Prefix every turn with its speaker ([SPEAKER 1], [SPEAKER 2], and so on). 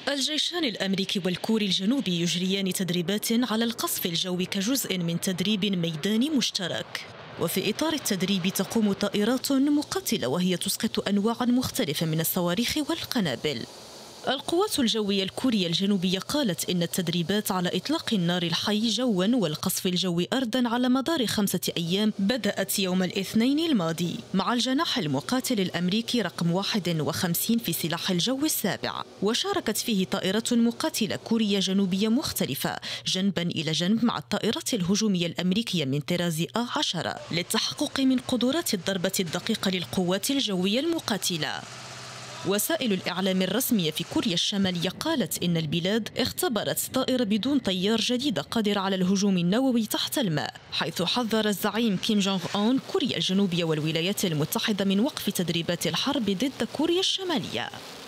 [SPEAKER 1] الجيشان الأمريكي والكوري الجنوبي يجريان تدريبات على القصف الجوي كجزء من تدريب ميداني مشترك. وفي إطار التدريب تقوم طائرات مقاتلة وهي تسقط أنواعا مختلفة من الصواريخ والقنابل. القوات الجوية الكورية الجنوبية قالت إن التدريبات على إطلاق النار الحي جوا والقصف الجوي أرضا على مدار 5 أيام بدأت يوم الاثنين الماضي مع الجناح المقاتل الأمريكي رقم 51 في سلاح الجو السابع، وشاركت فيه طائرة مقاتلة كورية جنوبية مختلفة جنبا إلى جنب مع الطائرات الهجومية الأمريكية من طراز A10 للتحقق من قدرات الضربة الدقيقة للقوات الجوية المقاتلة. وسائل الإعلام الرسمية في كوريا الشمالية قالت إن البلاد اختبرت طائرة بدون طيار جديدة قادرة على الهجوم النووي تحت الماء، حيث حذر الزعيم كيم جونغ أون كوريا الجنوبية والولايات المتحدة من وقف تدريبات الحرب ضد كوريا الشمالية.